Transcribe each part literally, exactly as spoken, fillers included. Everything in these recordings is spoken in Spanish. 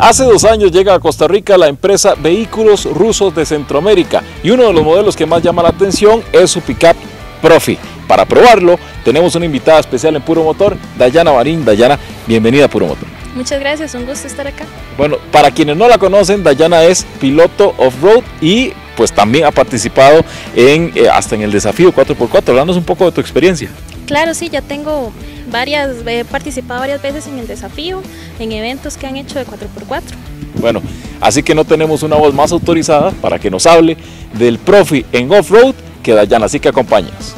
Hace dos años llega a Costa Rica la empresa Vehículos Rusos de Centroamérica y uno de los modelos que más llama la atención es su pickup Profi. Para probarlo tenemos una invitada especial en Puro Motor, Dayana Marín. Dayana, bienvenida a Puro Motor. Muchas gracias, un gusto estar acá. Bueno, para quienes no la conocen, Dayana es piloto off-road y pues también ha participado en, eh, hasta en el desafío cuatro por cuatro. Háblanos un poco de tu experiencia. Claro, sí, ya tengo varias, he participado varias veces en el desafío, en eventos que han hecho de cuatro por cuatro. Bueno, así que no tenemos una voz más autorizada para que nos hable del Profi en off-road que Dayana, así que acompáñanos.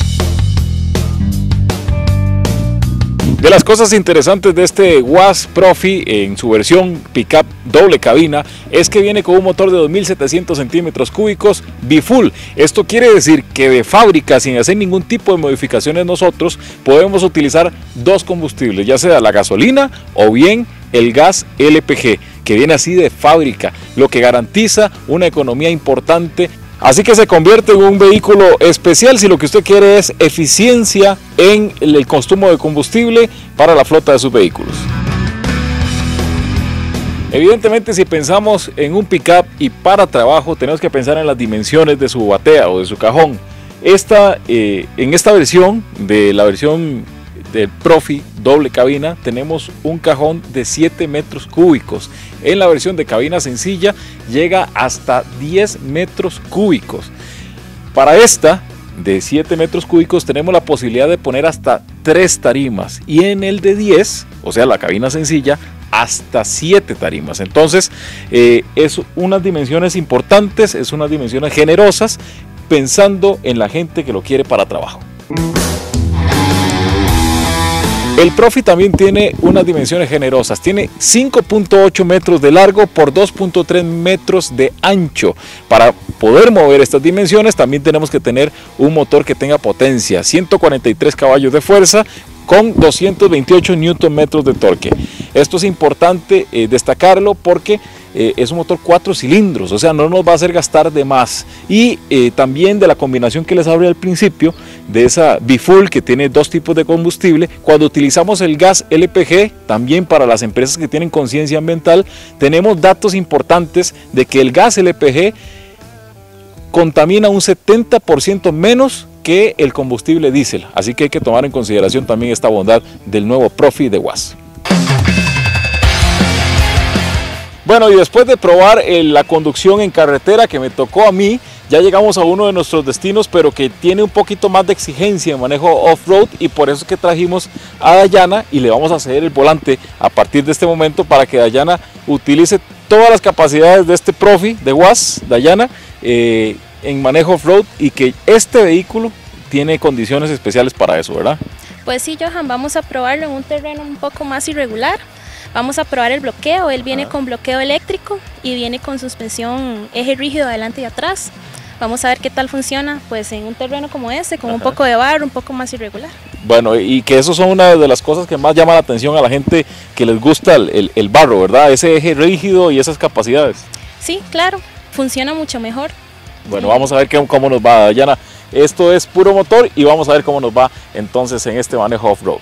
De las cosas interesantes de este Waz Profi en su versión pickup doble cabina es que viene con un motor de dos mil setecientos centímetros cúbicos bifull. Esto quiere decir que de fábrica, sin hacer ningún tipo de modificaciones nosotros, podemos utilizar dos combustibles, ya sea la gasolina o bien el gas L P G, que viene así de fábrica, lo que garantiza una economía importante. Así que se convierte en un vehículo especial si lo que usted quiere es eficiencia en el consumo de combustible para la flota de sus vehículos. Evidentemente, si pensamos en un pickup y para trabajo, tenemos que pensar en las dimensiones de su batea o de su cajón. Esta, eh, en esta versión, de la versión del Profi doble cabina, tenemos un cajón de siete metros cúbicos. En la versión de cabina sencilla llega hasta diez metros cúbicos. Para esta de siete metros cúbicos tenemos la posibilidad de poner hasta tres tarimas y en el de diez, o sea la cabina sencilla, hasta siete tarimas. Entonces eh, es unas dimensiones importantes, es unas dimensiones generosas, pensando en la gente que lo quiere para trabajo. El Profi también tiene unas dimensiones generosas, tiene cinco punto ocho metros de largo por dos punto tres metros de ancho. Para poder mover estas dimensiones también tenemos que tener un motor que tenga potencia, ciento cuarenta y tres caballos de fuerza con doscientos veintiocho newton metros de torque. Esto es importante eh, destacarlo porque eh, es un motor cuatro cilindros, o sea, no nos va a hacer gastar de más. Y eh, también de la combinación que les hablé al principio, de esa bifull que tiene dos tipos de combustible, cuando utilizamos el gas L P G, también para las empresas que tienen conciencia ambiental, tenemos datos importantes de que el gas L P G contamina un setenta por ciento menos que el combustible diésel, así que hay que tomar en consideración también esta bondad del nuevo Profi de Waz. Bueno, y después de probar eh, la conducción en carretera que me tocó a mí, ya llegamos a uno de nuestros destinos, pero que tiene un poquito más de exigencia en manejo off-road, y por eso es que trajimos a Dayana y le vamos a ceder el volante a partir de este momento para que Dayana utilice todas las capacidades de este Profi de Waz, Dayana, eh, en manejo off-road, y que este vehículo tiene condiciones especiales para eso, ¿verdad? Pues sí, Johan, vamos a probarlo en un terreno un poco más irregular. Vamos a probar el bloqueo, él viene ah. con bloqueo eléctrico y viene con suspensión eje rígido adelante y atrás. Vamos a ver qué tal funciona pues en un terreno como este, con Ajá. un poco de barro, un poco más irregular. Bueno, y que eso son una de las cosas que más llama la atención a la gente que les gusta el, el, el barro, ¿verdad? Ese eje rígido y esas capacidades. Sí, claro, funciona mucho mejor. Bueno, sí. Vamos a ver qué, cómo nos va, Dayana. Esto es Puro Motor y vamos a ver cómo nos va entonces en este manejo off-road.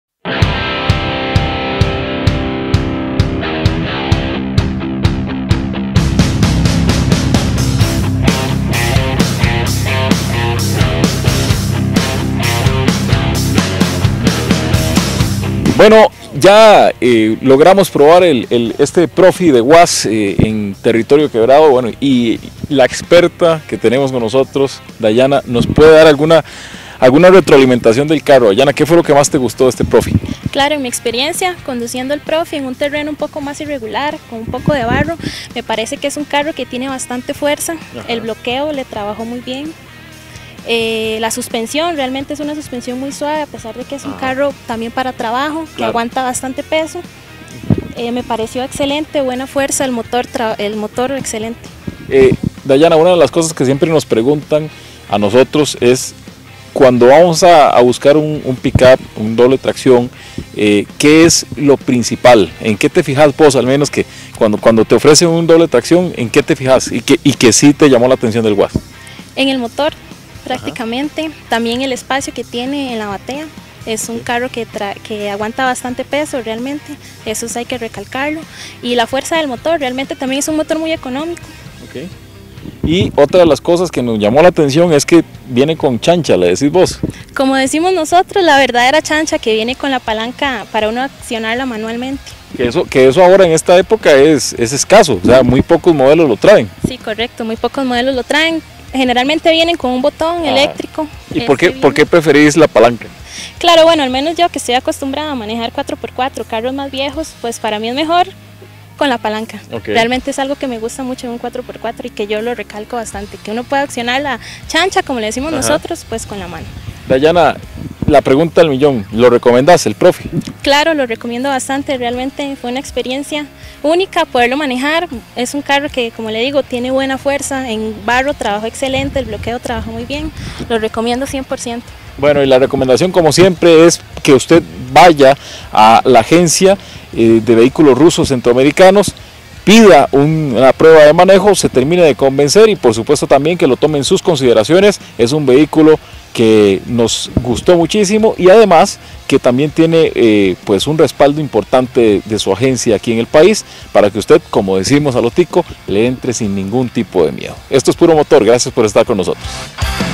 Bueno, ya eh, logramos probar el, el, este Profi de Waz eh, en territorio quebrado, bueno, y la experta que tenemos con nosotros, Dayana, nos puede dar alguna, alguna retroalimentación del carro. Dayana, ¿qué fue lo que más te gustó de este Profi? Claro, en mi experiencia conduciendo el Profi en un terreno un poco más irregular, con un poco de barro, me parece que es un carro que tiene bastante fuerza. Ajá. El bloqueo le trabajó muy bien. Eh, la suspensión realmente es una suspensión muy suave, a pesar de que es un Ajá. carro también para trabajo, que claro. aguanta bastante peso. Eh, me pareció excelente, buena fuerza, el motor, el motor excelente. Eh, Dayana, una de las cosas que siempre nos preguntan a nosotros es cuando vamos a, a buscar un, un pickup, un doble tracción, eh, ¿qué es lo principal? ¿En qué te fijas vos, al menos que cuando, cuando te ofrecen un doble tracción, en qué te fijas y que, y que sí te llamó la atención del Waz? En el motor. Prácticamente, Ajá. también el espacio que tiene en la batea, es un carro que, tra que aguanta bastante peso realmente, eso hay que recalcarlo, y la fuerza del motor, realmente también es un motor muy económico. Okay. Y otra de las cosas que nos llamó la atención es que viene con chancha, le decís vos. Como decimos nosotros, la verdadera chancha que viene con la palanca para uno accionarla manualmente. Que eso, que eso ahora en esta época es, es escaso, o sea, muy pocos modelos lo traen. Sí, correcto, muy pocos modelos lo traen. Generalmente vienen con un botón ah. eléctrico. ¿Y por qué, por qué preferís la palanca? Claro, bueno, al menos yo que estoy acostumbrada a manejar cuatro por cuatro, carros más viejos, pues para mí es mejor con la palanca. Okay. Realmente es algo que me gusta mucho en un cuatro por cuatro y que yo lo recalco bastante, que uno puede accionar la chancha, como le decimos Ajá. nosotros, pues con la mano. Dayana, la pregunta del millón, ¿lo recomendás, el Profi? Claro, lo recomiendo bastante, realmente fue una experiencia única poderlo manejar, es un carro que, como le digo, tiene buena fuerza, en barro trabajó excelente, el bloqueo trabajó muy bien, lo recomiendo cien por ciento. Bueno, y la recomendación como siempre es que usted vaya a la agencia eh, de vehículos rusos centroamericanos, pida un, una prueba de manejo, se termine de convencer y por supuesto también que lo tome en sus consideraciones. Es un vehículo que nos gustó muchísimo y además que también tiene eh, pues un respaldo importante de, de su agencia aquí en el país para que usted, como decimos a lo tico, le entre sin ningún tipo de miedo. Esto es Puro Motor, gracias por estar con nosotros.